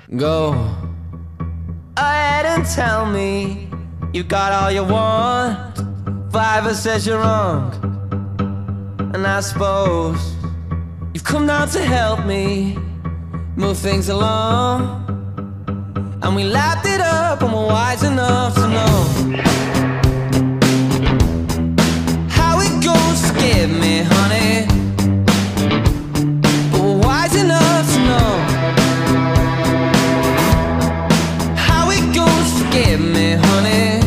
Go ahead and tell me you got all you want. Fiverr says you're wrong, and I suppose you've come down to help me move things along. And we lapped it up and we're wise enough to know how it goes. Forgive me, honey, but we're wise enough to know how it goes. Forgive me, honey,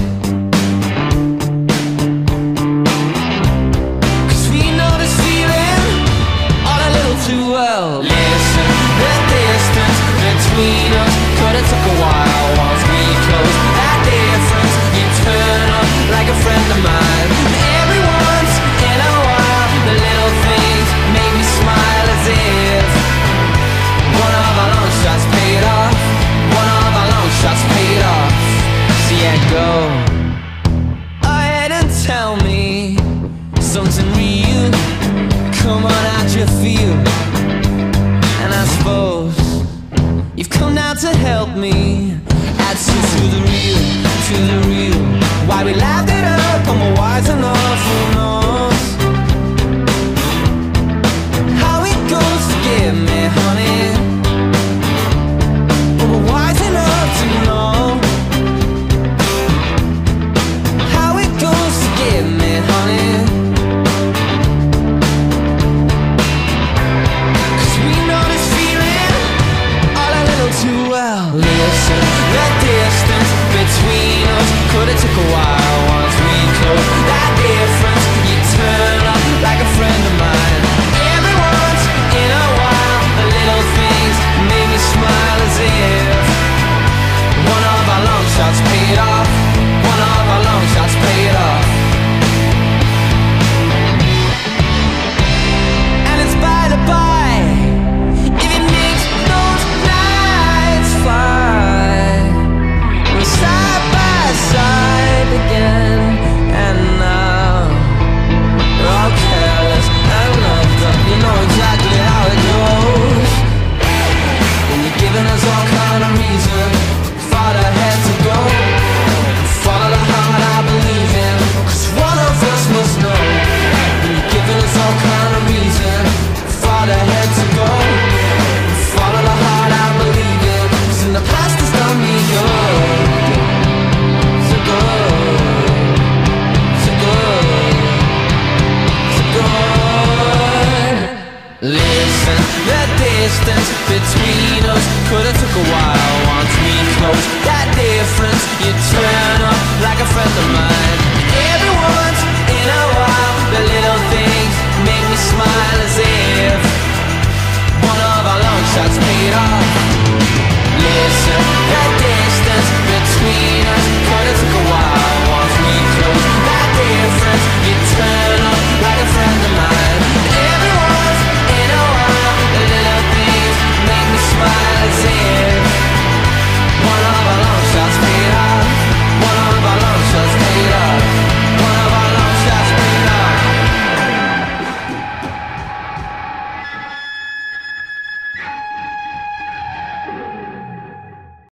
'cause we know this feeling all a little too well. Listen, the distance between us could've took a while once we close that difference. You turn up like a friend of mine. Every once in a while, the little things make me smile as if one of our long shots paid off. One of our long shots paid off. So yeah, go ahead and tell me something real. Come on out your field. And I suppose you've come down to help me add some to the real, to the real. Why we laughed it up and we're wise enough, who knows how it goes. Forgive me, honey, but we're wise enough to know how it goes. Forgive me, honey, 'cause we know this feeling all a little too well. Listen, the distance between us could've took a while once we close that difference. You turn up like a friend of mine. Every once in a while, the little things make me smile as if one of our long shots paid off. One of our long shots paid off. And it's by the by, if it makes those nights fine, we're side by side again. And now we're all careless and loved up. You know exactly how it goes. And you're giving us all kind of reason far ahead to go. Follow the heart I believe in, 'cause one of us must know. And you're giving us all kind of reason far ahead to go. Follow the heart I believe in, 'cause in the past has done me good. So good, so good, so good. Listen, the distance between us could've took a while once we close that difference. You turn up like a friend of mine. Everyone's